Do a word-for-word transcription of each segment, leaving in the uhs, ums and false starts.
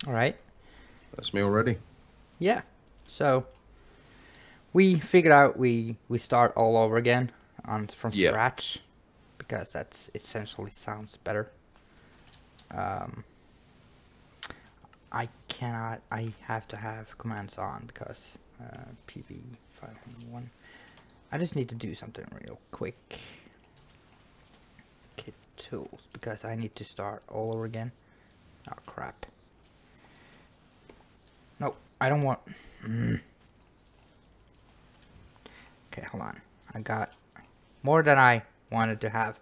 All right. That's me already. Yeah. So we figured out we we start all over again on from Yeah. scratch because that's essentially sounds better. Um, I cannot. I have to have commands on because uh, P V five hundred one. I just need to do something real quick. Kit tools because I need to start all over again. Oh crap. No, I don't want. Mm. Okay, hold on. I got more than I wanted to have.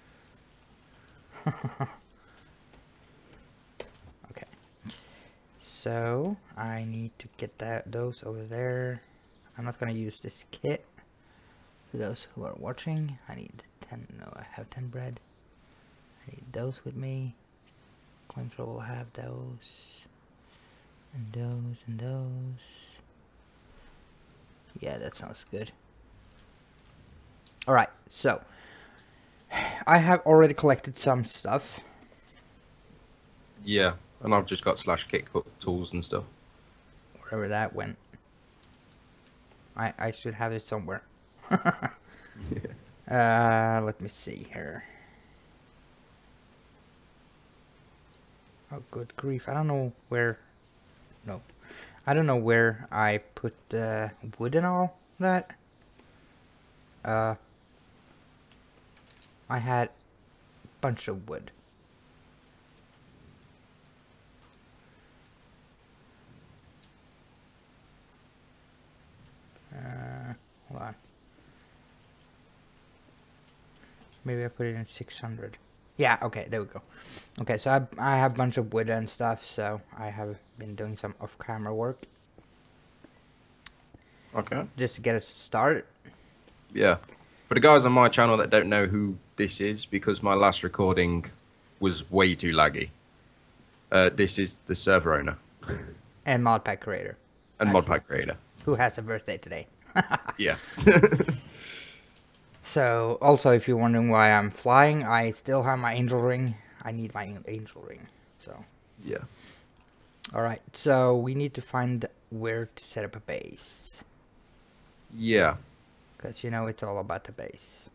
Okay. So I need to get that those over there. I'm not gonna use this kit. For those who are watching, I need ten. No, I have ten bread. I need those with me. Flamethrower will have those, and those, and those. Yeah, that sounds good. All right, so I have already collected some stuff. Yeah. And I've just got slash kit tools and stuff. Wherever that went. I, I should have it somewhere. uh, let me see here. Oh, good grief. I don't know where... No. I don't know where I put the uh, wood and all that. Uh, I had a bunch of wood. Uh, hold on. Maybe I put it in six hundred. Yeah, okay, there we go. Okay, so I, I have a bunch of wood and stuff, so I have been doing some off-camera work. Okay. Just to get us started. Yeah. For the guys on my channel that don't know who this is, because my last recording was way too laggy, uh, this is the server owner. And modpack creator. And Actually, modpack creator. who has a birthday today. Yeah. So, also, if you're wondering why I'm flying, I still have my angel ring. I need my angel ring. So, Yeah. alright, so we need to find where to set up a base. Yeah. Because, you know, it's all about the base.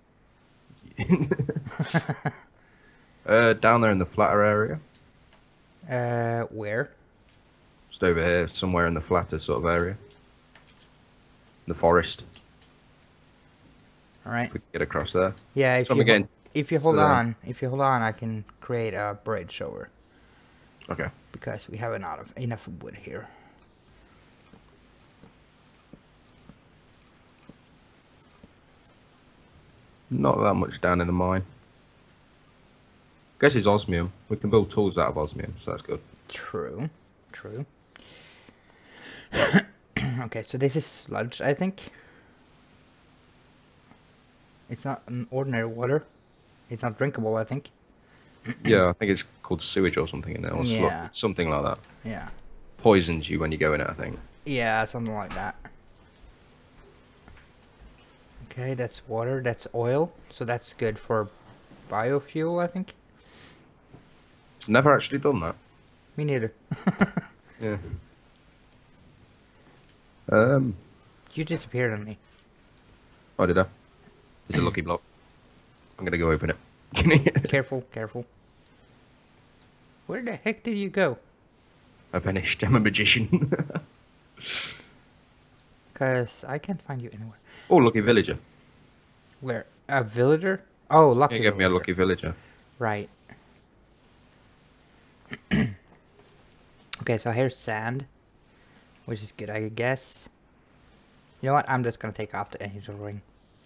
uh, down there in the flatter area. Uh, where? Just over here, somewhere in the flatter sort of area. The forest. Alright. We can get across there. Yeah, if So you, again, if you hold so, on, if you hold on, I can create a bridge over. Okay. Because we have enough, enough wood here. Not that much down in the mine. Guess it's osmium. We can build tools out of osmium, so that's good. True. True. Okay, so this is sludge, I think. It's not an ordinary water. It's not drinkable, I think. Yeah, I think it's called sewage or something in it, or Yeah. something like that. Yeah. Poisons you when you go in it, I think. Yeah, something like that. Okay, that's water, that's oil. So that's good for biofuel, I think. Never actually done that. Me neither. Yeah. Um. You disappeared on me. Oh, did I? It's a lucky block. I'm gonna go open it. Careful, careful. Where the heck did you go? I vanished. I'm a magician. Cause I can't find you anywhere. Oh, lucky villager. Where? A villager? Oh, lucky You gave me a villager. lucky villager. Right. Okay, so here's sand. Which is good, I guess. You know what? I'm just gonna take off the angel ring.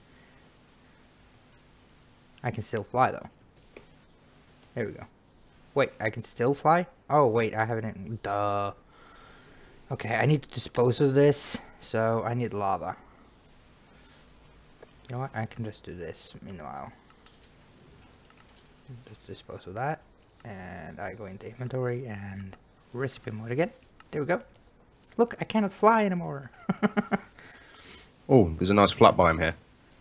I can still fly, though. There we go. Wait, I can still fly? Oh, wait, I haven't... In duh. Okay, I need to dispose of this. So, I need lava. You know what? I can just do this meanwhile. Just dispose of that. And I go into inventory and recipe mode again. There we go. Look, I cannot fly anymore. Oh, there's a nice flat biome here.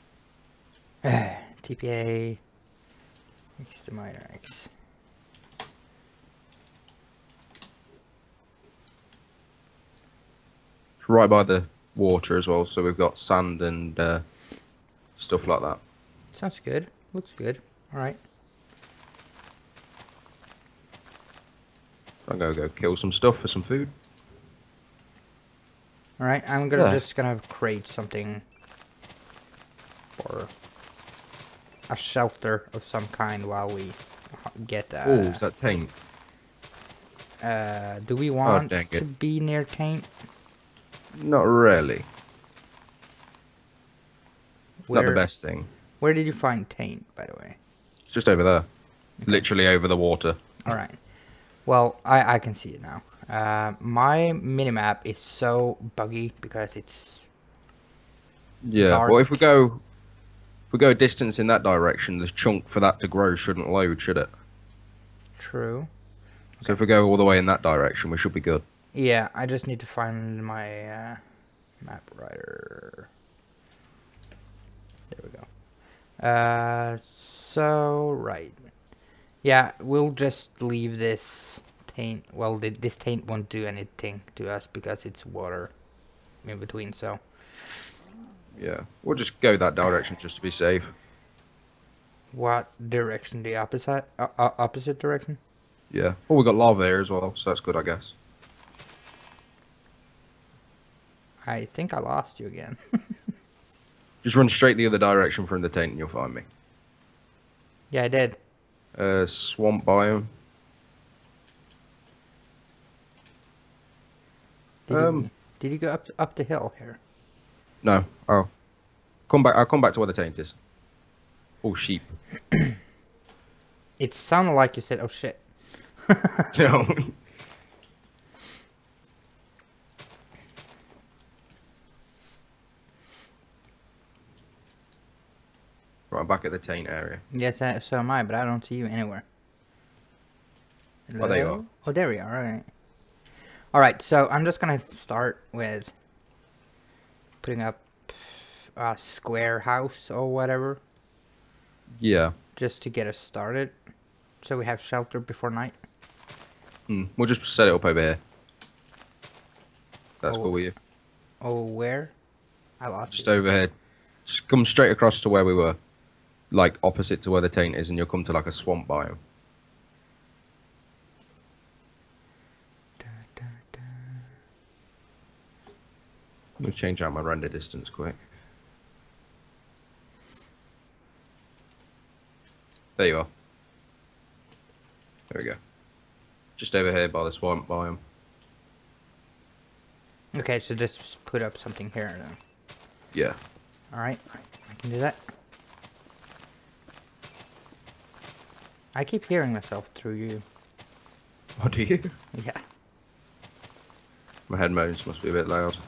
T P A. xTheNightMinerx. It's right by the water as well, so we've got sand and uh, stuff like that. Sounds good. Looks good. All right. I'm gonna go kill some stuff for some food. All right. I'm gonna Yeah. just gonna create something for a shelter of some kind while we get. Uh, Oh, is that taint? Uh, do we want dang it. to be near taint? Not really. It's Where, not the best thing. Where did you find taint, by the way? It's just over there. Okay. Literally over the water. Alright. Well, I, I can see it now. Uh, my minimap is so buggy because it's... Yeah, dark. well if we go... If we go a distance in that direction, this chunk for that to grow shouldn't load, should it? True. So if we go all the way in that direction, we should be good. Yeah, I just need to find my uh, map writer. There we go. Uh, so, right. Yeah, we'll just leave this taint. Well, th this taint won't do anything to us because it's water in between, so. Yeah, we'll just go that direction just to be safe. What direction? The opposite? Uh, uh, opposite direction? Yeah. Oh, we got lava here as well, so that's good, I guess. I think I lost you again. Just run straight the other direction from the taint and you'll find me. Yeah, I did. Uh, swamp biome. Did, Um, you, did you go up up the hill here? No. Oh. Come back. I'll come back to where the taint is. Oh, sheep. It sounded like you said, oh shit. No. Right, I'm back at the taint area. Yes, I, so am I, but I don't see you anywhere. Oh, there you Hello? are. Oh, there we are. Alright. Alright, so I'm just gonna start with putting up a square house or whatever. Yeah. Just to get us started. So we have shelter before night. Hmm. We'll just set it up over here. That's Oh. cool with you. Oh, where? I lost Just you. over here. Just come straight across to where we were. Like, opposite to where the taint is, and you'll come to, like, a swamp biome. Da, da, da. Let me change out my render distance quick. There you are. There we go. Just over here by the swamp biome. Okay, so just put up something here then. Yeah. Alright, I can do that. I keep hearing myself through you. What do you? Yeah. My headphones must be a bit loud.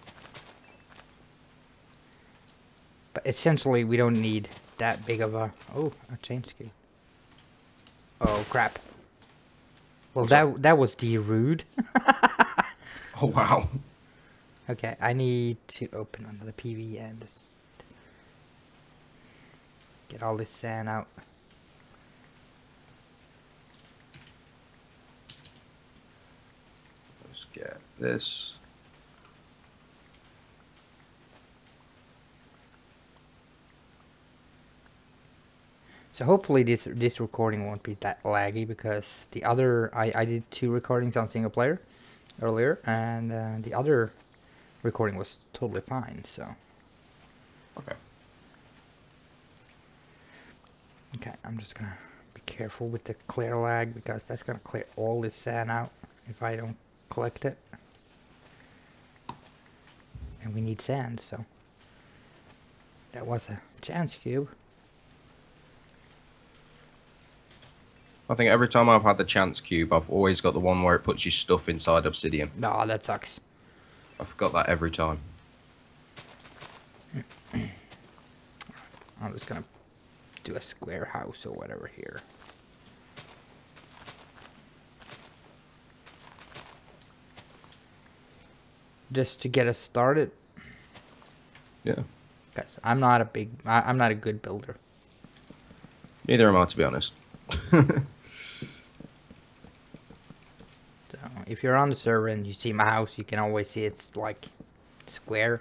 But essentially, we don't need that big of a... Oh, a change key. Oh, crap. Well, What's that that was de rude. Oh, wow. Okay, I need to open another P V and just get all this sand out. Let's get this. So hopefully this this recording won't be that laggy because the other I I did two recordings on single player earlier and uh, the other recording was totally fine. So Okay. okay, I'm just gonna be careful with the clear lag because that's gonna clear all this sand out if I don't collect it. And we need sand, so that was a chance cube. I think every time I've had the chance cube, I've always got the one where it puts your stuff inside obsidian. Nah, that sucks. I've got that every time. I'm just gonna do a square house or whatever here. Just to get us started. Yeah. Guys, I'm not a big, I, I'm not a good builder. Neither am I, to be honest. So if you're on the server and you see my house, you can always see it's like square.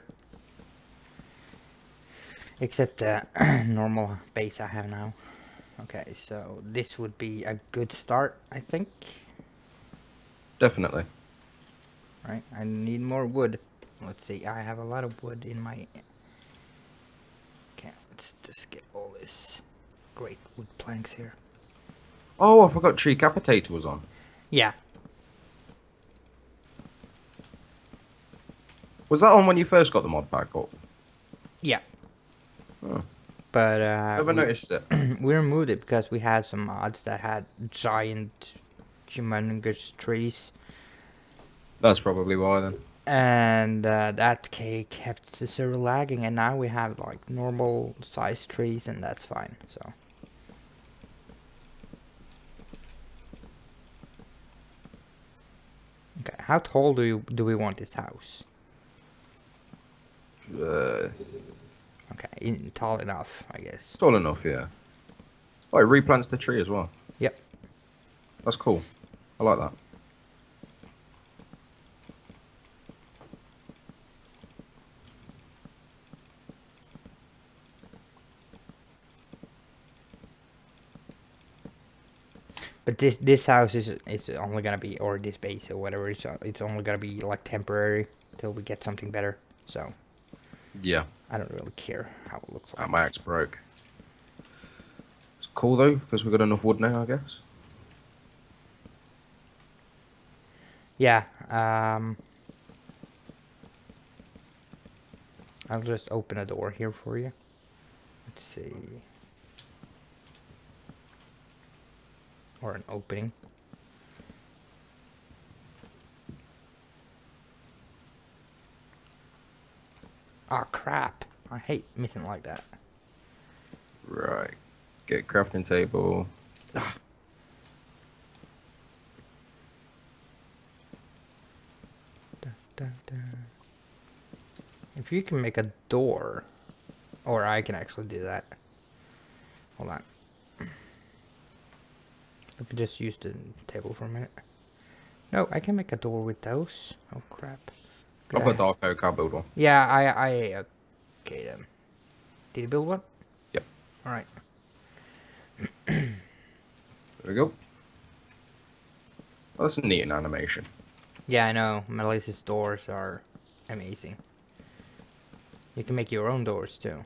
Except the normal base I have now. Okay, so this would be a good start, I think. Definitely. Right, I need more wood. Let's see, I have a lot of wood in my... Okay, let's just get all this great wood planks here. Oh, I forgot Tree Capitator was on. Yeah. Was that on when you first got the mod pack? Or? Yeah. Oh, But, uh... never we, noticed it. we removed it because we had some mods that had giant, humongous trees. That's probably why then. And uh, that K kept the server lagging, and now we have like normal size trees, and that's fine. So okay, how tall do you do we want this house? Uh, Okay, in, tall enough, I guess. tall enough, yeah. Oh, it replants the tree as well. Yep. That's cool. I like that. But this this house is is only gonna be, or this base or whatever, it's it's only gonna be like temporary till we get something better. So Yeah. I don't really care how it looks like. Ah, my axe broke. It's cool though, because we've got enough wood now, I guess. Yeah. Um. I'll just open a door here for you. Let's see. Or an opening. Ah, crap. I hate missing like that. Right. Get crafting table. Ah. Da, da, da. If you can make a door, or I can actually do that. Hold on. Let me just use the table for a minute. No, I can make a door with those. Oh crap. Could I've got I- dark oak, I'll build one. Yeah, I, I, okay then. Did you build one? Yep. Alright. There we go. Well, that's a neat animation. Yeah, I know. Melissa's doors are amazing. You can make your own doors too.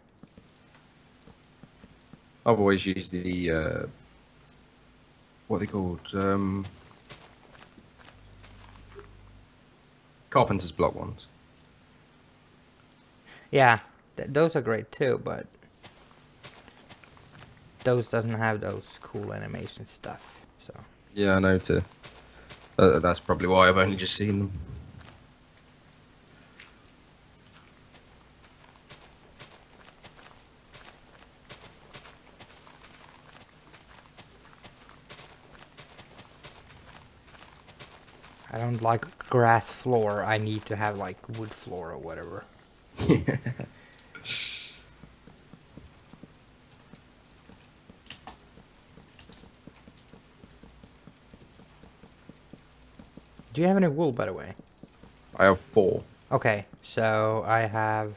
I've always used the, uh, what are they called? Um, carpenter's block ones. Yeah, th those are great too, but those doesn't have those cool animation stuff. So Yeah, I know too. Uh, that's probably why I've only just seen them. I don't like grass floor. I need to have like wood floor or whatever. Do you have any wool, by the way? I have four. Okay, so I have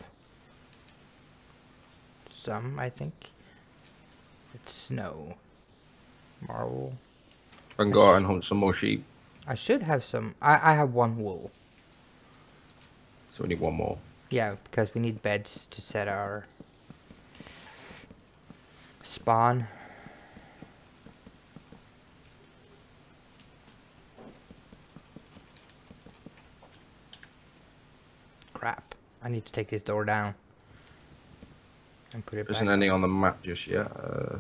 some, I think. It's snow. Marble. I can go out and hunt some more sheep. I should have some. I, I have one wool. So we need one more. Yeah, because we need beds to set our spawn. Crap. I need to take this door down. And put it There isn't back. any on the map just yet. Uh,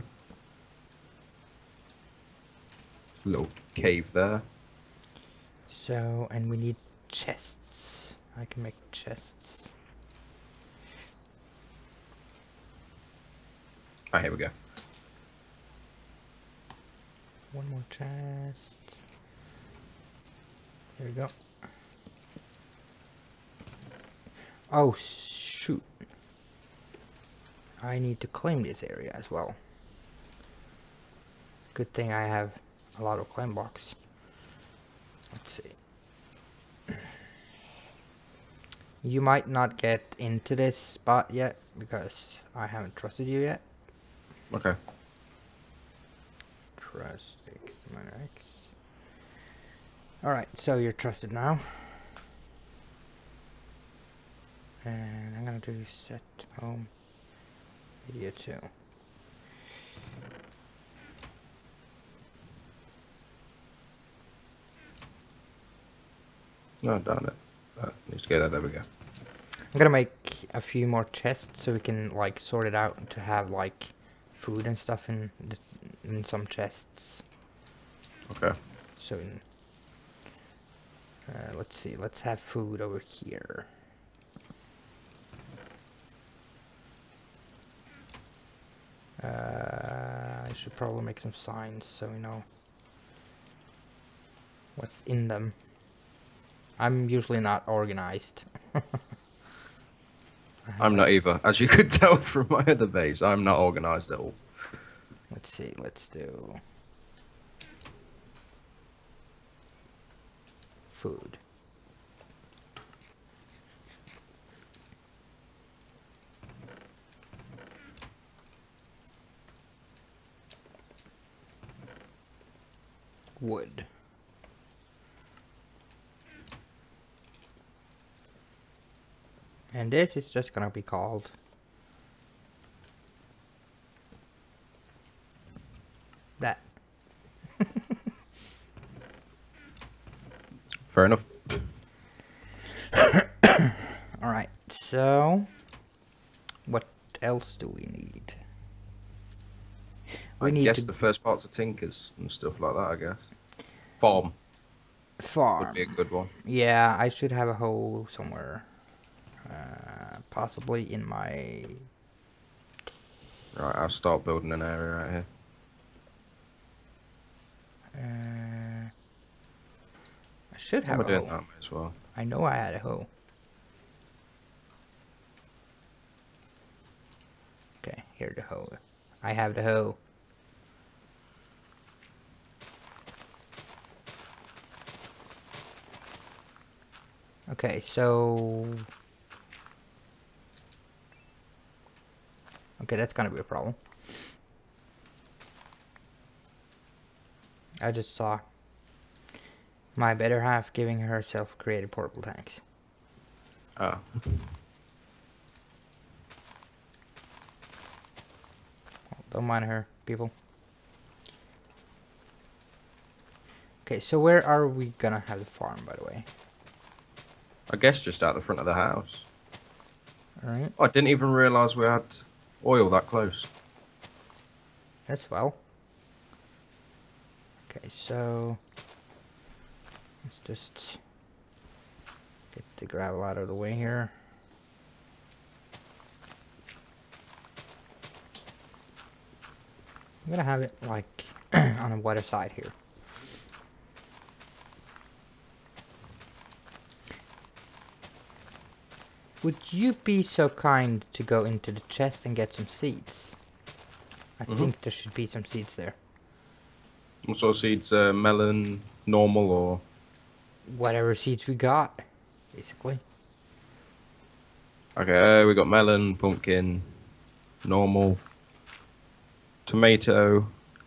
little cave there. So, and we need chests. I can make chests. Ah, here we go. One more chest. Here we go. Oh, shoot. I need to claim this area as well. Good thing I have a lot of claim blocks. Let's see. You might not get into this spot yet because I haven't trusted you yet. Okay. Trust xTheNightMinerx. Alright, so you're trusted now. And I'm gonna do set home video two. No, darn it. Uh, needs to go there. There we go. I'm gonna make a few more chests so we can like sort it out to have like food and stuff in the, in some chests. Okay. So in, uh, let's see. Let's have food over here. Uh, I should probably make some signs so we know what's in them. I'm usually not organized. I'm not either. As you could tell from my other base, I'm not organized at all. Let's see, let's do food. Wood. And this is just gonna be called that. Fair enough. Alright, so what else do we need? We I need guess to the first part's of Tinkers and stuff like that, I guess. Farm farm. would be a good one. Yeah, I should have a hoe somewhere. Uh, possibly in my... Right, I'll start building an area right here. Uh, I should have I'm a doing hoe. that as well. I know I had a hoe. Okay, here's the hoe. I have the hoe. Okay, so... Okay, that's gonna be a problem. I just saw my better half giving herself created portable tanks. Ah. Don't mind her, people. Okay, so where are we gonna have the farm, by the way? I guess just out the front of the house. Alright. Oh, I didn't even realise we had oil that close. As well. Okay, so let's just get the gravel out of the way here. I'm gonna have it like on the water side here. Would you be so kind to go into the chest and get some seeds? I Mm-hmm. think there should be some seeds there. What sort of seeds? Uh, melon, normal, or? Whatever seeds we got, basically. Okay, uh, we got melon, pumpkin, normal, tomato,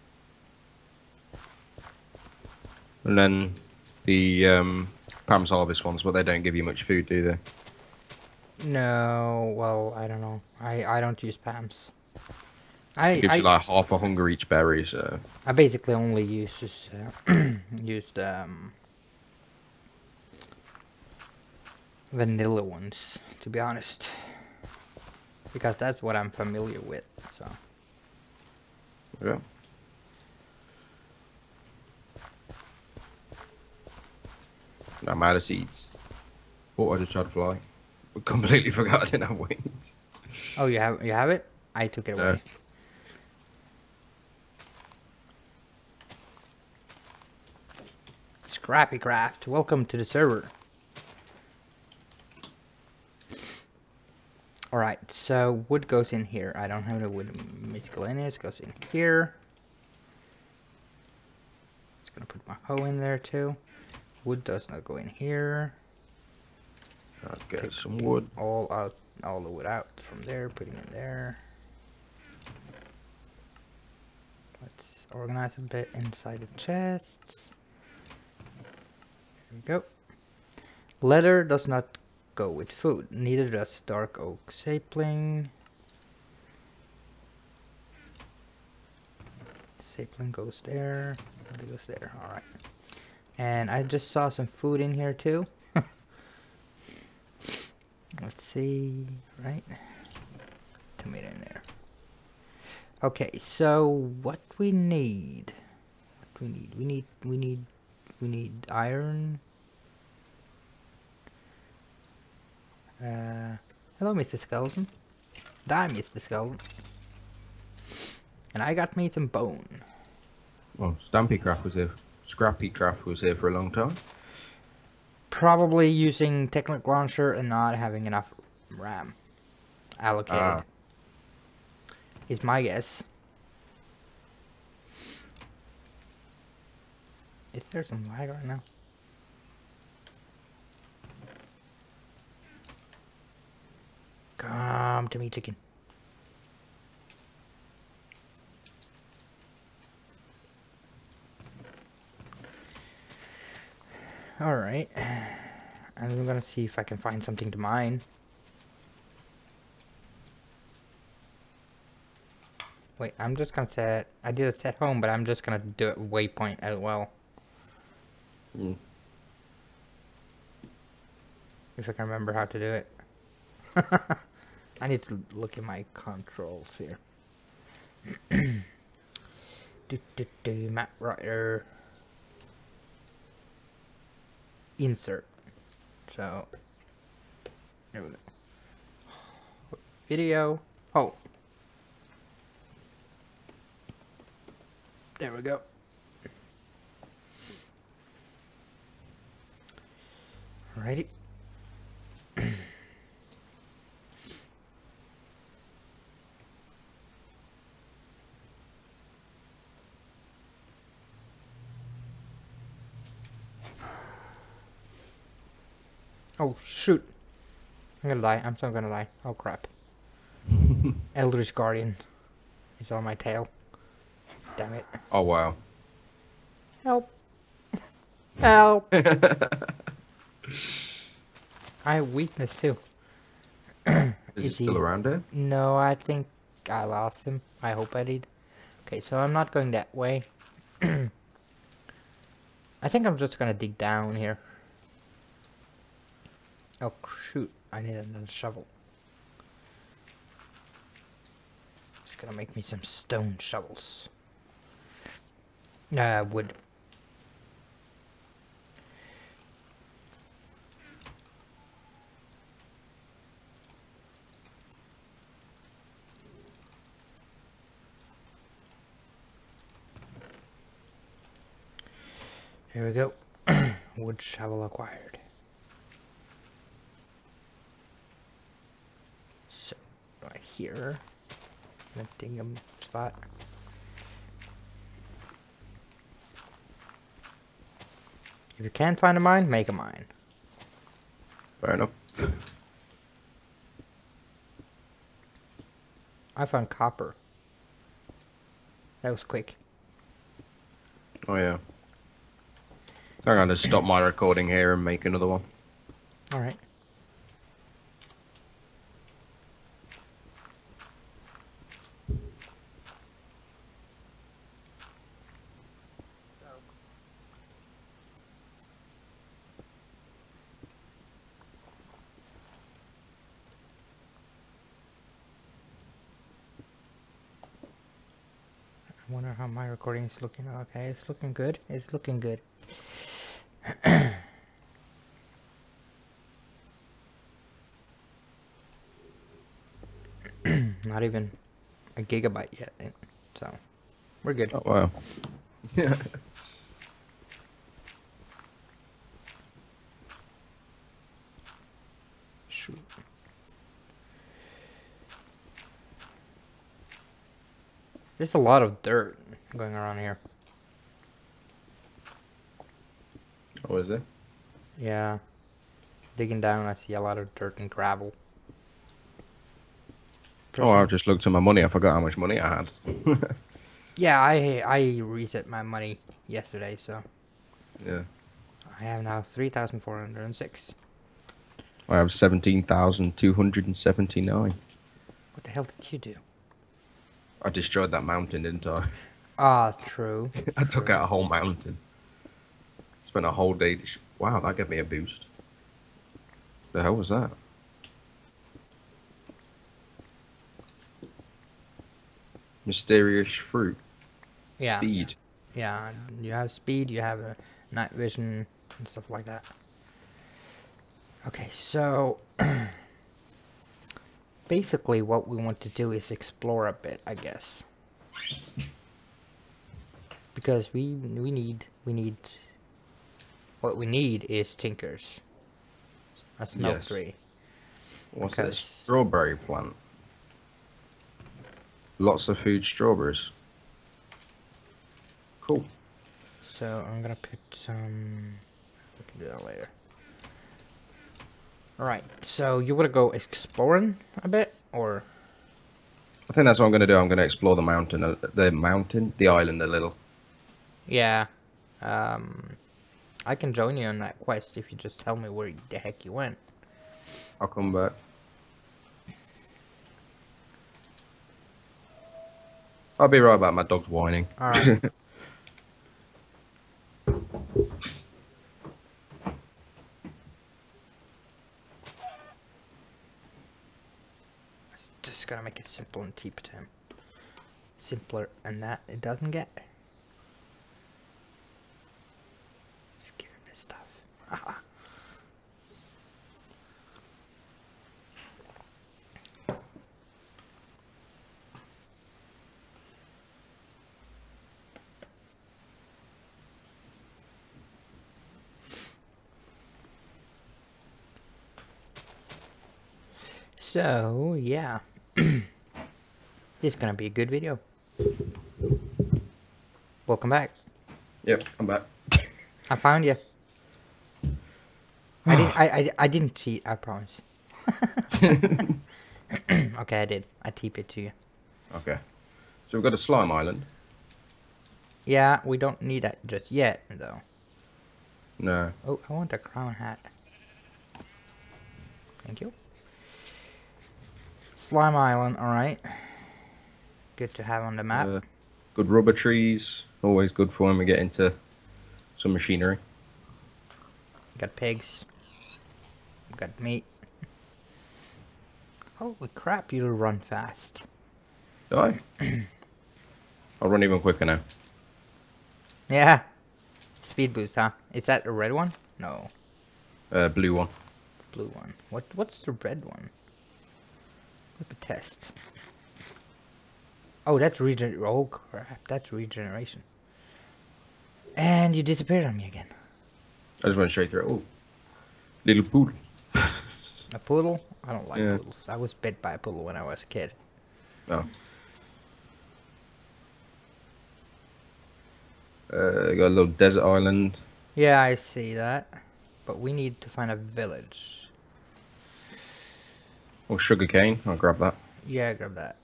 and then the um, Pam's Harvest ones, but they don't give you much food, do they? No, well, I don't know. I, I don't use P A Ms. I, It gives I, you like half a hunger each berry, so... I basically only use this, uh, used um, vanilla ones, to be honest, because that's what I'm familiar with. So Yeah. I'm out of seeds. Oh, I just tried to fly. I completely forgot I didn't have wings. oh, you have you have it? I took it No. away. Scrappy Craft, welcome to the server. Alright, so wood goes in here. I don't have the wood miscellaneous, goes in here. Just gonna put my hoe in there too. Wood does not go in here. I'll get Take some wood. all out, all the wood out from there, putting it there. Let's organize a bit inside the chests. There we go. Leather does not go with food, neither does dark oak sapling. Sapling goes there, it goes there, alright. And I just saw some food in here too. Let's see, right? Tomato in there. Okay, so what we need, what we need, we need, we need, we need iron. Uh, hello, Mister Skeleton. Die, Mister Skeleton. And I got me some bone. Well, Stampycraft was here. Scrappycraft was here for a long time. Probably using Technic Launcher and not having enough RAM allocated. Ah. Is my guess. Is there some lag right now? Come to me, chicken. Alright. I'm gonna see if I can find something to mine. Wait, I'm just gonna set... I did a set home, but I'm just gonna do it waypoint as well. Mm. If I can remember how to do it. I need to look at my controls here. do, do, do, map writer. Insert. So, there we go. Video. Oh. There we go. Alrighty. Oh shoot. I'm gonna die. I'm so gonna die. Oh crap. Eldritch Guardian is on my tail. Damn it. Oh wow. Help. Help. I have weakness too. Is he Is still he- around here? No, I think I lost him. I hope I did. Okay, so I'm not going that way. I think I'm just gonna dig down here. Oh shoot, I need another shovel. Just gonna make me some stone shovels. Uh, wood. Here we go. Wood shovel acquired. So, right here. That dingum spot. If you can't find a mine, make a mine. Fair enough. I found copper. That was quick. Oh yeah. I'm gonna stop my recording here and make another one. Alright. I wonder how my recording is looking. Okay, it's looking good. It's looking good. Not even a gigabyte yet, so we're good. Oh wow. Yeah. Shoot. There's a lot of dirt going around here. Oh, is there? Yeah. digging down, I see a lot of dirt and gravel. Oh, I Person- just looked at my money. I forgot how much money I had. Yeah, I I reset my money yesterday, so Yeah. I have now three thousand four hundred and six. I have seventeen thousand two hundred and seventy-nine. What the hell did you do? I destroyed that mountain, didn't I? Ah, true. I took true. out a whole mountain. Spent a whole day. Dis- wow, that gave me a boost. The hell was that? Mysterious fruit. Yeah. Speed. Yeah, you have speed, you have uh, night vision and stuff like that. Okay, so basically what we want to do is explore a bit, I guess. Because we we need we need what we need is tinkers. That's no Yes. three. What's Okay. this? Strawberry plant. Lots of food strawberries. Cool. So I'm gonna put some. We can do that later. All right. So you wanna go exploring a bit, or? I think that's what I'm going to do. I'm going to explore the mountain, uh, the mountain, the island a little. Yeah. Um, I can join you on that quest if you just tell me where the heck you went. I'll come back. I'll be right back. My dog's whining. All right. Just gotta make it simple and keep it to him. Simpler and that it doesn't get. Just give him this stuff. So yeah. This is gonna be a good video. Welcome back. Yep, I'm back. I found you. I didn't. I, I. I didn't cheat. I promise. Okay, I did. I T P it to you. Okay. So we've got a slime island. Yeah, we don't need that just yet, though. No. Oh, I want a crown hat. Thank you. Slime Island. All right. Good to have on the map. Uh, good rubber trees. Always good for when we get into some machinery. Got pigs. Got meat. Holy crap! You run fast. Do I? I'll run even quicker now. Yeah. Speed boost, huh? Is that a red one? No. Uh, blue one. Blue one. What? What's the red one? Let me test. Oh, that's regen. Oh crap! That's regeneration. And you disappeared on me again. I just went straight through it. Oh, little poodle. A poodle? I don't like Yeah. poodles. I was bit by a poodle when I was a kid. Oh. Uh, got a little desert island. Yeah, I see that. But we need to find a village. Oh, sugar cane. I'll grab that. Yeah, grab that.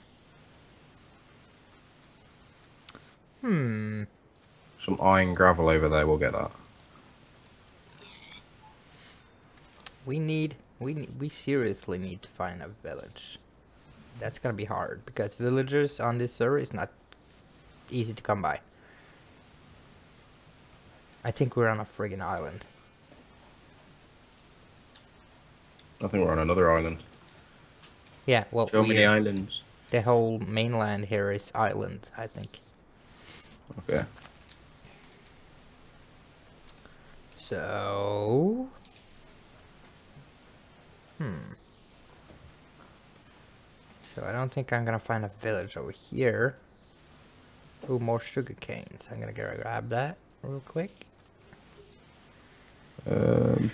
Hmm. Some iron gravel over there. We'll get that. We need. We need, we seriously need to find a village. That's gonna be hard because villagers on this server is not easy to come by. I think we're on a friggin' island. I think we're on another island. Yeah, well, So many we're- islands. the whole mainland here is island, I think. Okay. So, hmm. So I don't think I'm gonna find a village over here. Ooh, more sugar canes. I'm gonna go grab that real quick. Um,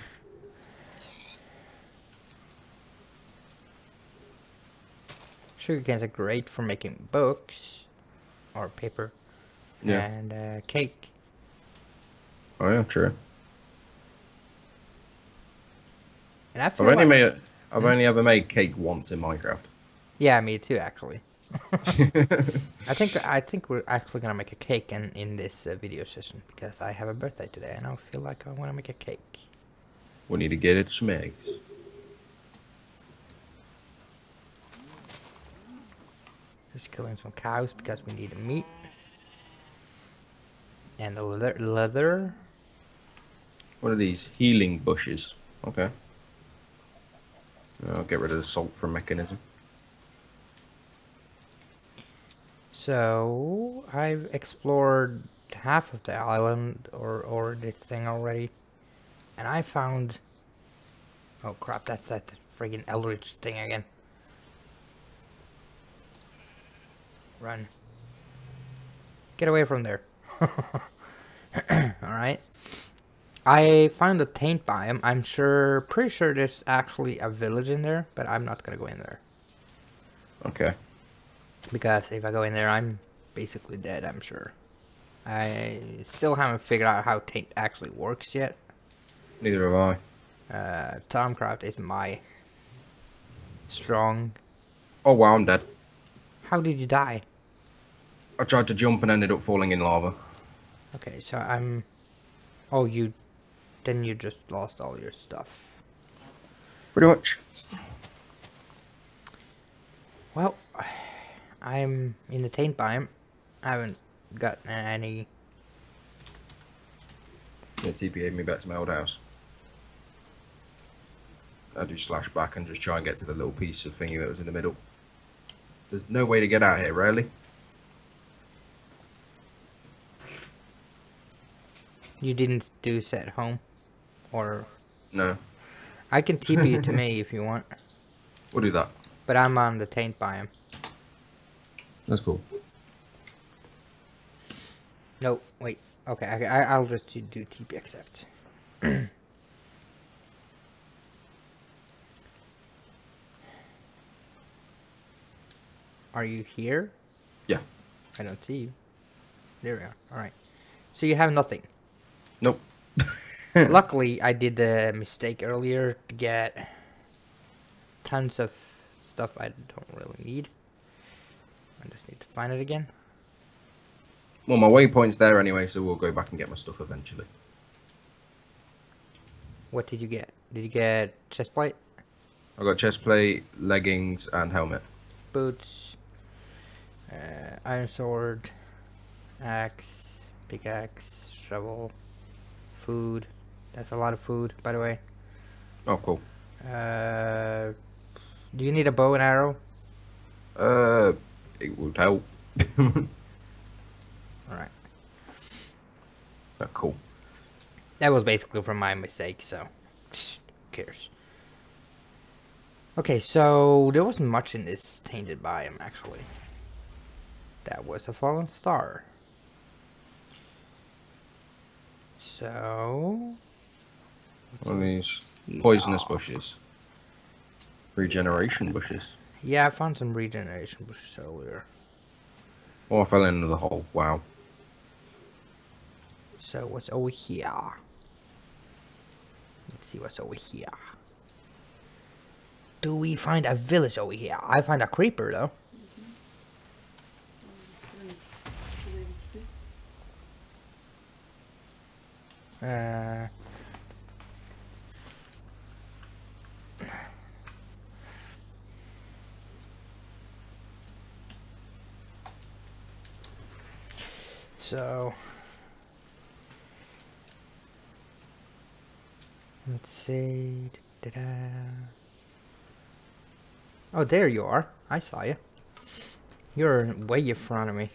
Sugar canes are great for making books or paper Yeah. and uh, cake. oh yeah, true. And I I've feel only like... made I've Hmm? only ever made cake once in Minecraft. Yeah, me too, actually. I think I think we're actually gonna make a cake in in this uh, video session because I have a birthday today, and I feel like I want to make a cake. We need to get it some eggs. Just killing some cows because we need meat and the leather. leather. What are these? Healing bushes. Okay. I'll get rid of the salt from mechanism. So I've explored half of the island or or this thing already, and I found. Oh crap! That's that friggin' Eldritch thing again. Run. Get away from there. Alright. I found a taint biome. I'm sure, pretty sure there's actually a village in there, but I'm not gonna go in there. Okay. Because if I go in there, I'm basically dead, I'm sure. I still haven't figured out how taint actually works yet. Neither have I. Uh, Tomcraft is my strong. Oh wow, I'm dead. How did you die? I tried to jump and ended up falling in lava. Okay, so I'm... Oh, you... Then you just lost all your stuff. Pretty much. Well, I'm in the taint biome. I haven't gotten any... Yeah, T P A'd me back to my old house. I do slash back and just try and get to the little piece of thingy that was in the middle. There's no way to get out here, really. You didn't do set home? Or... No. I can T P you to me if you want. We'll do that. But I'm on the taint biome. That's cool. No, wait. Okay, I, I, I'll just do T P accept. Are you here? Yeah. I don't see you. There we are. Alright. So you have nothing. Nope. Luckily, I did the mistake earlier to get tons of stuff I don't really need. I just need to find it again. Well, my waypoint's there anyway, so we'll go back and get my stuff eventually. What did you get? Did you get chestplate? I got chestplate, leggings, and helmet. Boots, uh, iron sword, axe, pickaxe, shovel, food. That's a lot of food, by the way. Oh, cool. Uh, do you need a bow and arrow? Uh, it would help. Alright. Oh, cool. That was basically from my mistake, so who cares? Okay, so there wasn't much in this tainted biome, actually. That was a fallen star. So... One of these poisonous bushes. Regeneration bushes. Yeah, I found some regeneration bushes earlier. Oh, I fell into the hole. Wow. So what's over here? Let's see what's over here. Do we find a village over here? I find a creeper though. Uh, so let's see. Da-da. Oh, there you are. I saw you. You're way in front of me.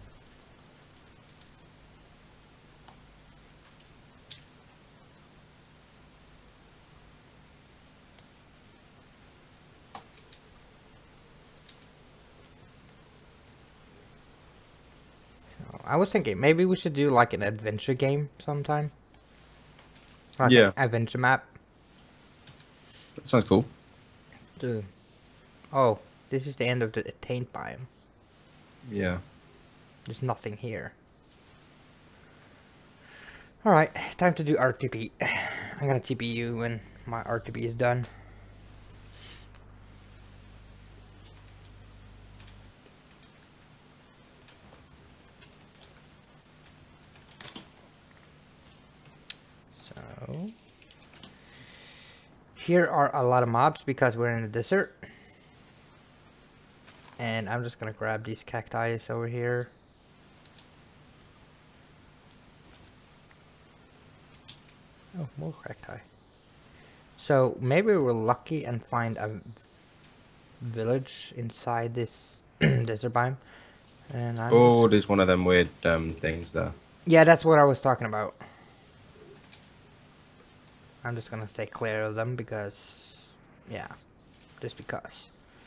I was thinking maybe we should do like an adventure game sometime. Like Yeah. an adventure map. That sounds cool. Dude. Oh, this is the end of the taint biome. Yeah. There's nothing here. Alright, time to do R T P. I'm gonna T P you and my R T B is done. So here are a lot of mobs because we're in the desert. And I'm just gonna grab these cacti over here. Oh, more cacti. So maybe we're lucky and find a village inside this desert biome. And I'm Oh, just... there's one of them weird um, things there. Yeah, that's what I was talking about. I'm just gonna stay clear of them because, yeah, just because.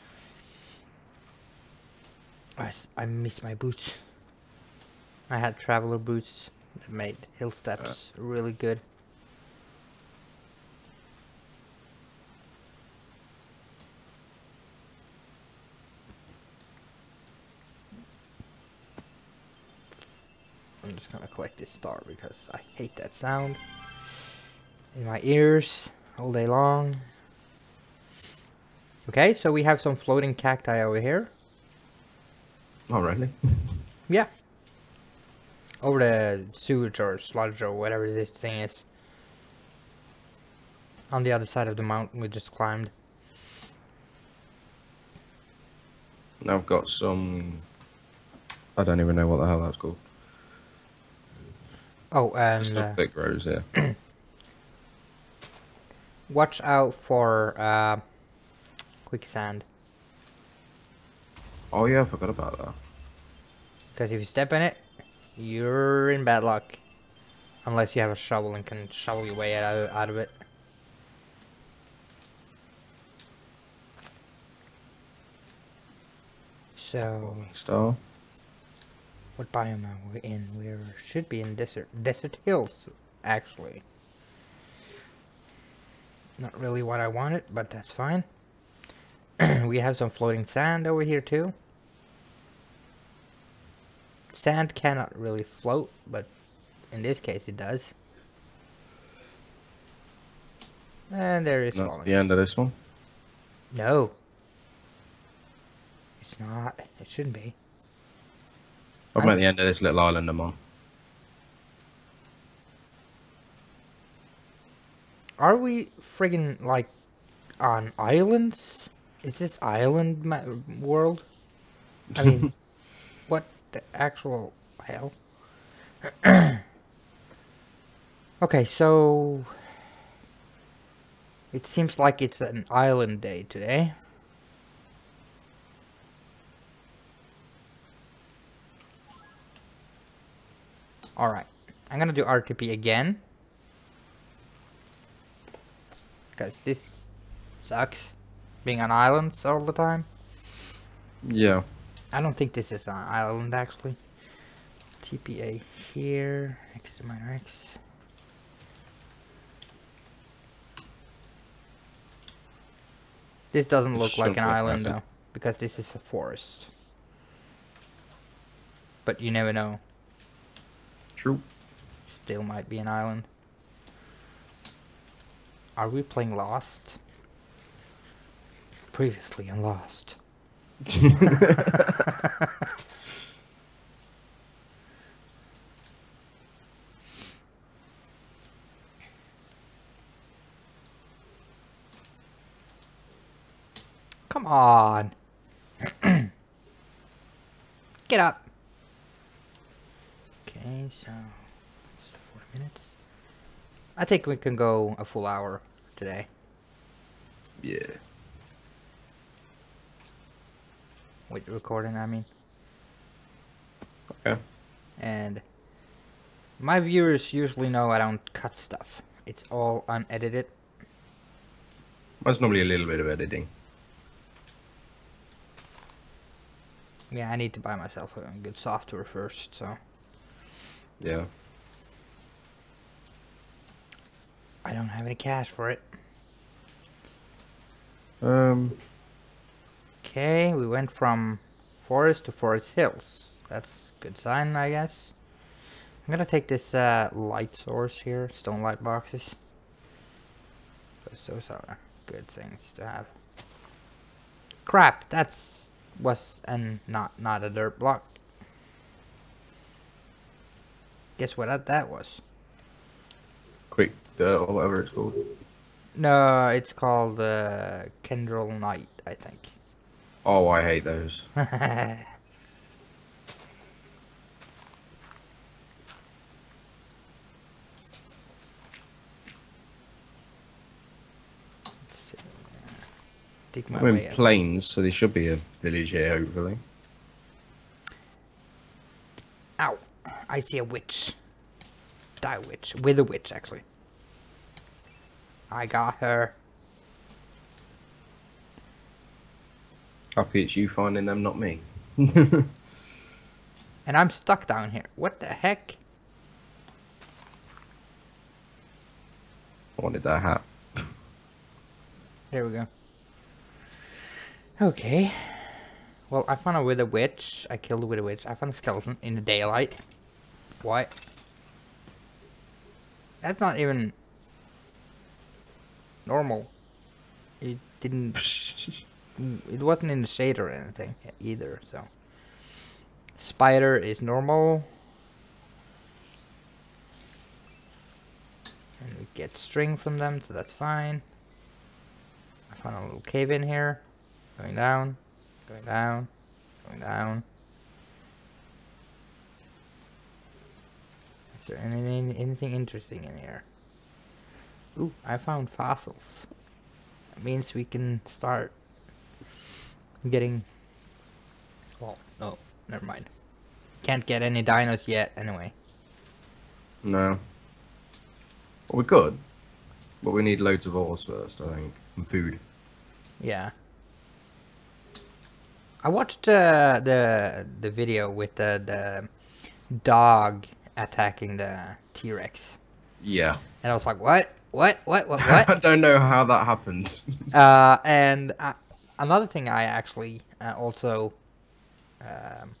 I, I miss my boots. I had traveler boots that made hill steps uh. really good. I'm just gonna collect this star because I hate that sound in my ears all day long. Okay, so we have some floating cacti over here. Oh, really? Yeah. Over the sewage or sludge or whatever this thing is. On the other side of the mountain we just climbed. Now I've got some... I don't even know what the hell that's called. Oh, and... Stuff uh, that grows here. Watch out for uh, quicksand. Oh yeah, I forgot about that. Because if you step in it, you're in bad luck. Unless you have a shovel and can shovel your way out, out of it. So... Star. What biome are we in? We should be in desert, desert hills, actually. Not really what I wanted, but that's fine. We have some floating sand over here too. Sand cannot really float, but in this case it does. And there is That's falling. the end of this one? No. It's not. It shouldn't be. I'm at the end of this little island I'm on. Are we friggin' like on islands? Is this island ma world? I mean, what the actual hell? Okay, so it seems like it's an island day today. Alright, I'm gonna do R T P again. Because this sucks, being on islands all the time. Yeah. I don't think this is an island, actually. T P A here, xTheNightMinerx. This doesn't look like an island, though, because this is a forest. But you never know. True. Still might be an island. Are we playing Lost? Previously on Lost. Come on. Get up. Okay, so it's forty minutes. I think we can go a full hour today. Yeah. With the recording, I mean. Okay. And my viewers usually know I don't cut stuff. It's all unedited. That's normally a little bit of editing. Yeah, I need to buy myself a good software first, so. Yeah. I don't have any cash for it. Um. Okay, we went from forest to forest hills. That's a good sign, I guess. I'm gonna take this uh, light source here, stone light boxes. because those are good things to have. Crap, that's was and not not a dirt block. Guess what that, that was? Quick dirt or whatever it's called. No, it's called uh, Kendril Knight, I think. Oh, I hate those. Dig my I'm in way up. plains, so there should be a village here, hopefully. Ow! I see a witch. Die witch. With a witch, actually. I got her. Happy it's you finding them, not me. And I'm stuck down here. What the heck? I wanted that hat. There we go. Okay. Well, I found a wither witch. I killed a wither witch. I found a skeleton in the daylight. What? That's not even normal. It didn't... It wasn't in the shade or anything either, so... Spider is normal. And we get string from them, so that's fine. I found a little cave in here. Going down, going down, going down. Is there anything, anything interesting in here? Ooh, I found fossils. That means we can start getting... Well, no, never mind. Can't get any dinos yet, anyway. No. Well, we could. But we need loads of ores first, I think. And food. Yeah. I watched uh, the the video with the, the dog attacking the T-Rex. Yeah. And I was like, what? What? What? What? What? I don't know how that happened. uh, and uh, another thing I actually uh, also um,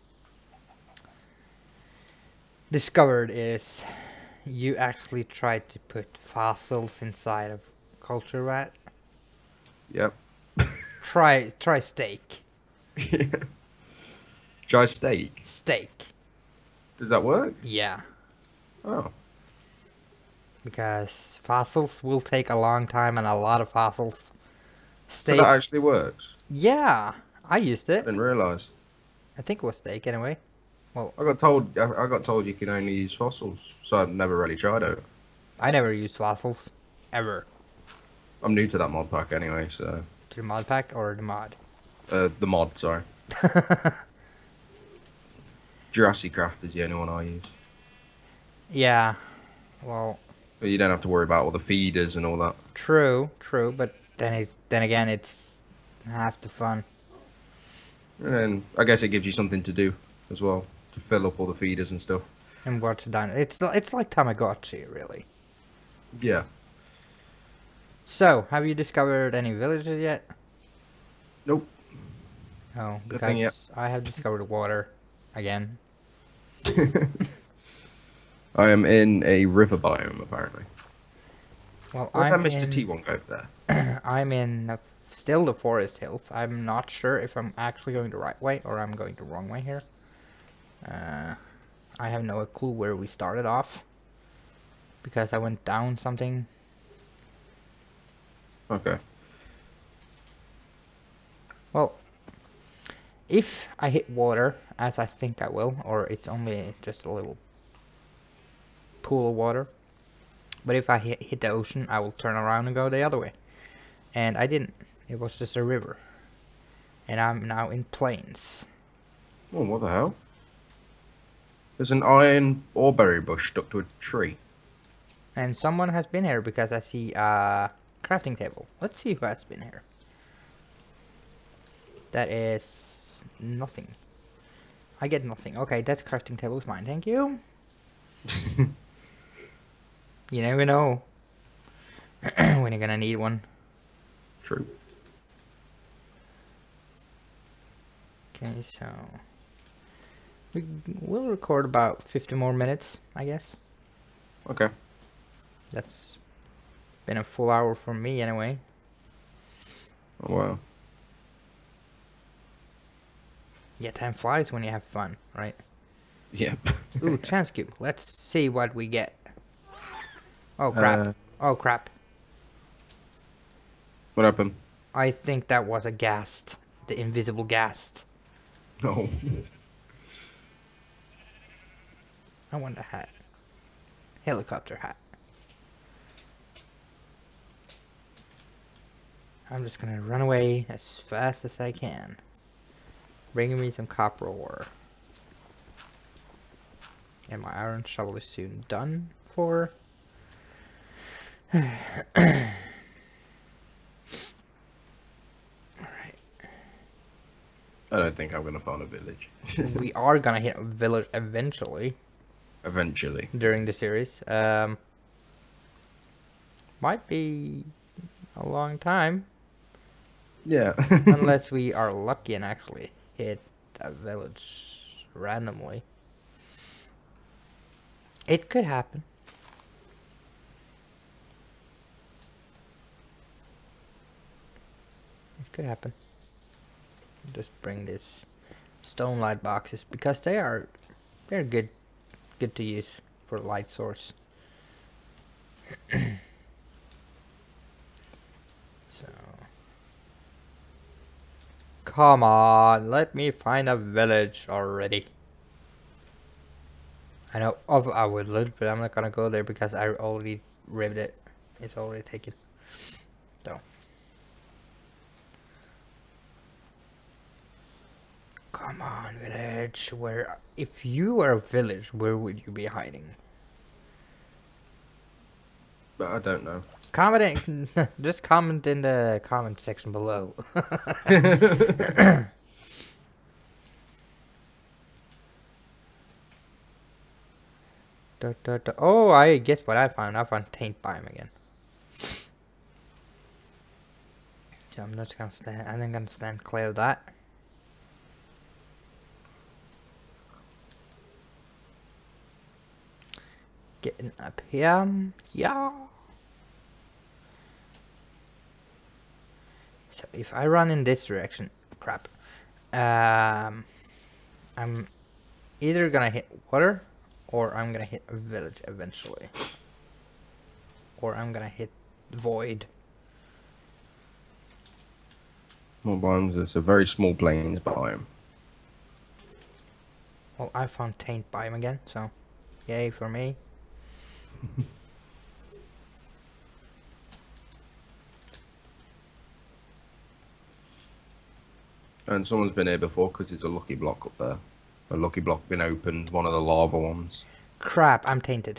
discovered is you actually tried to put fossils inside of culture rat. Yep. Try try steak. Try steak. Steak. Does that work? Yeah. Oh. Because fossils will take a long time and a lot of fossils. So Steak. that actually works? Yeah, I used I it. didn't realise. I think it was steak anyway. Well, I got told I I got told you can only use fossils, so I've never really tried it. I never used fossils. Ever. I'm new to that mod pack anyway, so... To the mod pack or the mod? Uh, the mod, sorry. Jurassic Craft is the only one I use. Yeah. Well, But you don't have to worry about all the feeders and all that. true, true, but then it, then again, it's half the fun. And I guess it gives you something to do as well, to fill up all the feeders and stuff. And watch down. It's it's like Tamagotchi, really. Yeah. So, have you discovered any villages yet? Nope. Oh, Nothing because yet. I have discovered water again. I am in a river biome, apparently. Well, Where I'm did Mister in, T one go there? I'm in uh, still the forest hills. I'm not sure if I'm actually going the right way or I'm going the wrong way here. Uh, I have no clue where we started off because I went down something. Okay. Well, if I hit water, as I think I will, or it's only just a little pool of water, but if I hit, hit the ocean, I will turn around and go the other way. And I didn't. It was just a river. And I'm now in plains. Oh, what the hell? There's an iron oreberry bush stuck to a tree. And someone has been here because I see a crafting table. Let's see who has been here. That is nothing. I get nothing. Okay, that crafting table is mine. Thank you. You never know when you're gonna need one. True. Okay, so we will record about fifty more minutes, I guess. Okay. That's Been a full hour for me anyway. Oh, wow. Yeah, time flies when you have fun, right? Yep. Ooh, chance cube. Let's see what we get. Oh crap. Uh, Oh crap. what happened? I think that was a ghast. The invisible ghast. No. I want a hat. Helicopter hat. I'm just gonna run away as fast as I can. Bringing me some copper ore. And my iron shovel is soon done for. Alright. I don't think I'm going to find a village. We are gonna hit a village eventually. Eventually. During the series. Um, might be a long time. Yeah. Unless we are lucky and actually hit a village randomly. It could happen. It could happen. Just bring this stone light boxes because they are they're good good to use for light source. So come on, let me find a village already. I know of I would look, but I'm not gonna go there because I already ribbed it. It's already taken. So come on, village. Where if you were a village, where would you be hiding? But I don't know. Comment in, just comment in the comment section below. Da, da, da. Oh, I guess what I found. I found taint biome again. So I'm not gonna stand. I'm not gonna stand clear of that. Getting up here, yeah. So if I run in this direction, crap. Um, I'm either gonna hit water, or I'm gonna hit a village eventually, or I'm gonna hit void. What biomes? It's a very small plains biome. Well, I found taint biome again, so yay for me. And someone's been here before because it's a lucky block up there. A lucky block been opened, one of the lava ones. Crap, I'm tainted.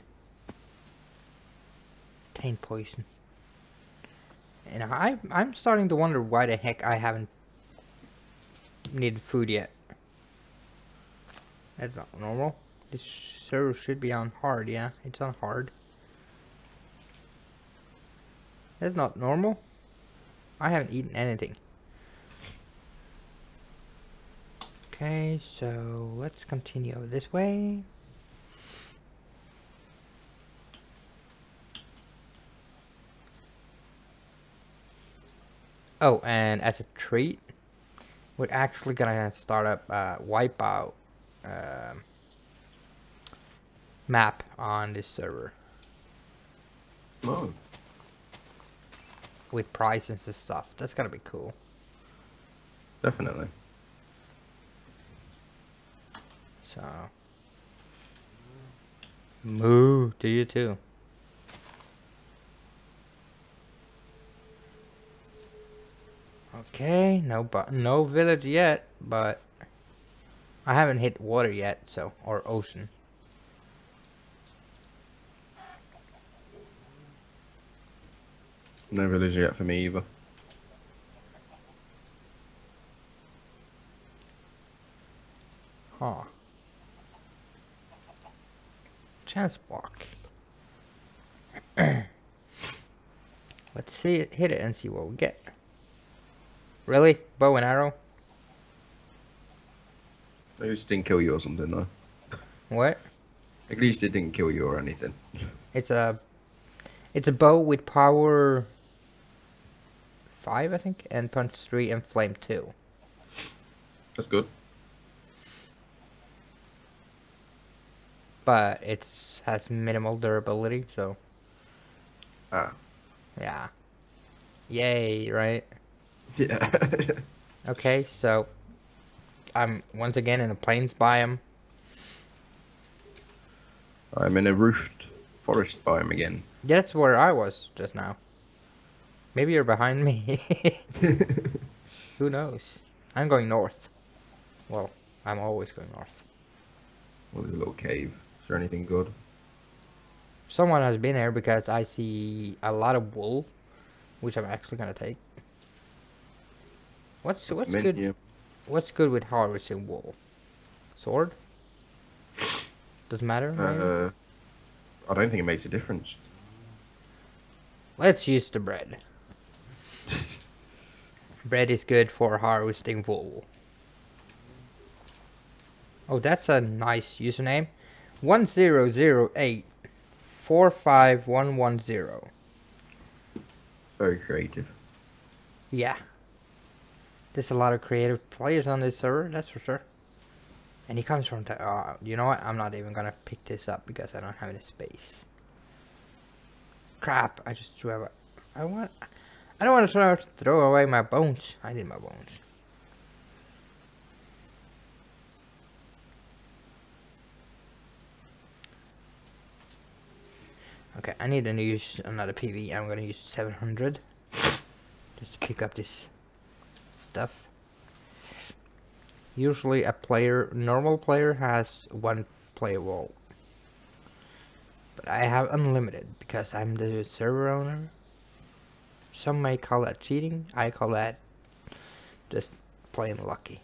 Taint poison. And I, I'm starting to wonder why the heck I haven't needed food yet. That's not normal. This server should be on hard, yeah. It's on hard. That's not normal. I haven't eaten anything. Okay, so let's continue this way. Oh, and as a treat, we're actually gonna start up a wipeout um, map on this server. Oh. With prizes and stuff. That's gonna be cool. Definitely. So, moo to you too. Okay, no but no village yet, but I haven't hit water yet, so or ocean. No village yet for me either. Huh. Chance block. Let's see it, hit it and see what we get. Really? Bow and arrow? At least it didn't kill you or something though. What? At least it didn't kill you or anything. It's a It's a bow with power five, I think, and punch three and flame two. That's good. But it has minimal durability, so Ah. yeah. Yay, right? Yeah. Okay, so I'm once again in a plains biome. I'm in a roofed forest biome again. Yeah, that's where I was just now. Maybe you're behind me. Who knows? I'm going north. Well, I'm always going north. Well, there's a little cave. Is there anything good? Someone has been here because I see a lot of wool, which I'm actually gonna take. What's what's Menu. good? What's good with harvesting wool? Sword? Doesn't matter. Right? Uh, I don't think it makes a difference. Let's use the bread. Bread is good for harvesting wool. Oh, that's a nice username. one zero zero eight four five one one zero. Very creative. Yeah. There's a lot of creative players on this server, that's for sure. And he comes from... Uh, you know what? I'm not even gonna pick this up because I don't have any space. Crap, I just threw away... I want... I don't want to throw, throw away my bones. I need my bones. Okay, I need to use another P V. I'm gonna use seven hundred. Just to pick up this stuff. Usually a player, normal player has one player wall. But I have unlimited because I'm the server owner. Some may call that cheating. I call that just plain lucky.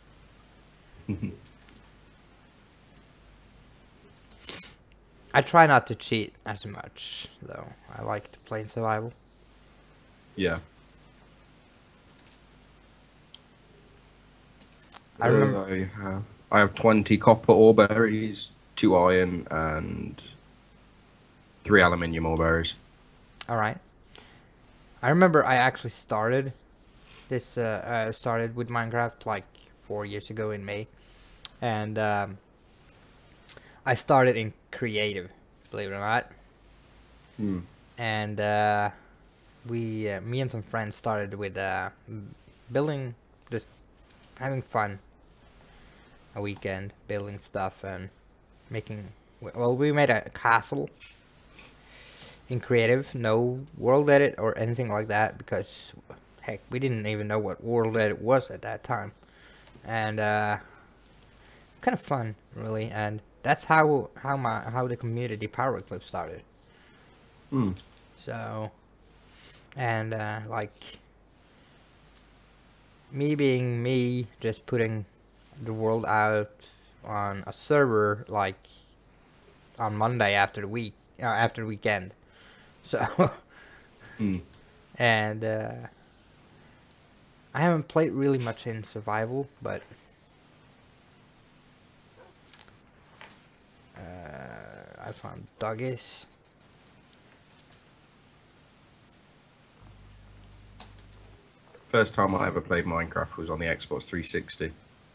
I try not to cheat as much, though. I like to play in survival. Yeah. I remember. Uh, I have I have twenty copper ore berries, two iron, and three aluminium ore berries. All right. I remember I actually started this. Uh, uh, started with Minecraft like four years ago in May, and um, I started in creative, believe it or not. Hmm. And uh, we, uh, me and some friends, started with uh, building, just having fun. A weekend building stuff and making. Well, we made a castle in creative, no world edit or anything like that, because heck, we didn't even know what world edit was at that time, and uh, kind of fun, really. And that's how how my how the community power clip started. Hmm. So, and uh, like me being me, just putting the world out on a server like on Monday after the week uh, after the weekend. So, Hmm. and uh, I haven't played really much in survival, but uh, I found doggies. First time I ever played Minecraft was on the Xbox three sixty.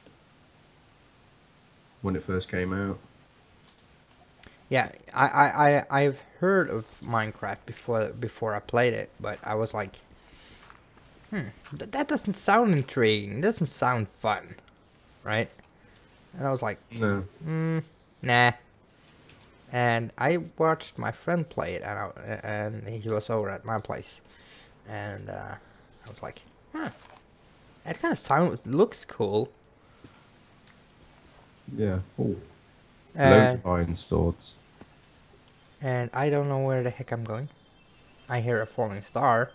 When it first came out. Yeah, I, I, I, I've heard of Minecraft before before I played it, but I was like, hmm, th that doesn't sound intriguing. It doesn't sound fun, right? And I was like, No. hmm, nah. And I watched my friend play it, and, I, and he was over at my place, and uh, I was like, huh, that kind of sounds looks cool. Yeah. Oh. Uh, Loads of iron swords. And I don't know where the heck I'm going. I hear a falling star.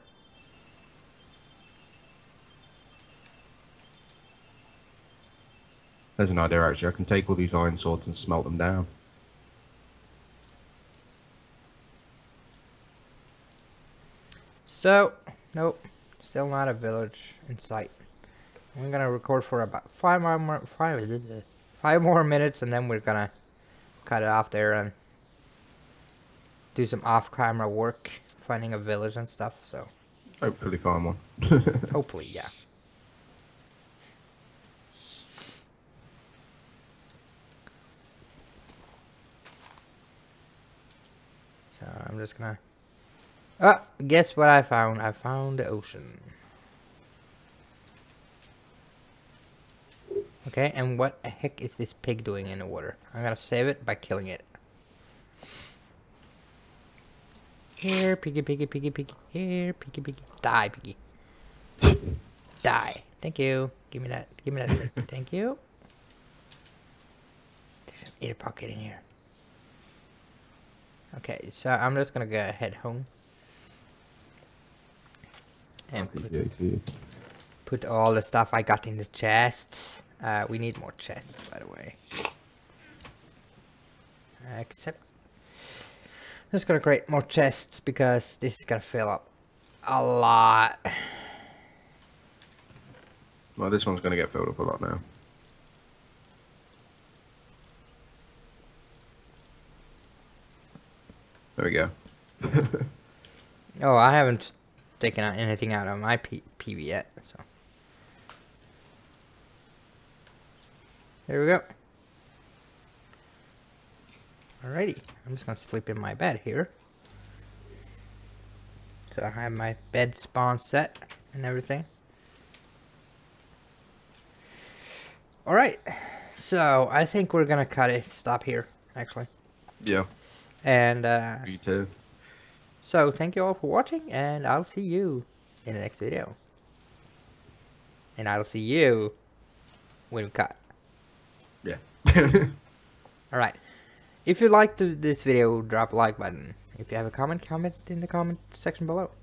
There's an idea actually. I can take all these iron swords and smelt them down. So, nope, still not a village in sight. I'm gonna record for about five more five five more minutes, and then we're gonna cut it off there and do some off-camera work finding a village and stuff, so. Hopefully find one. Hopefully, yeah. So I'm just gonna... Oh, guess what I found? I found the ocean. Okay, and what the heck is this pig doing in the water? I'm gonna save it by killing it. Here, piggy, piggy, piggy, piggy. Here, piggy, piggy. Die, piggy. Die. Thank you. Give me that. Give me that thing. Thank you. There's an ear pocket in here. Okay, so I'm just gonna go head home. And put, put all the stuff I got in the chests. Uh, we need more chests, by the way. Uh, except... I'm just gonna create more chests because this is gonna fill up a lot. Well, this one's gonna get filled up a lot now. There we go. Oh, I haven't taken out anything out of my P PV yet, so. There we go. Alrighty, I'm just gonna sleep in my bed here. So I have my bed spawn set and everything. Alright, so I think we're gonna cut it, stop here, actually. Yeah. And, uh... Me too. So, thank you all for watching, and I'll see you in the next video. And I'll see you when we cut. Yeah. Alright. If you liked the, this video, drop a like button. If you have a comment, comment in the comment section below.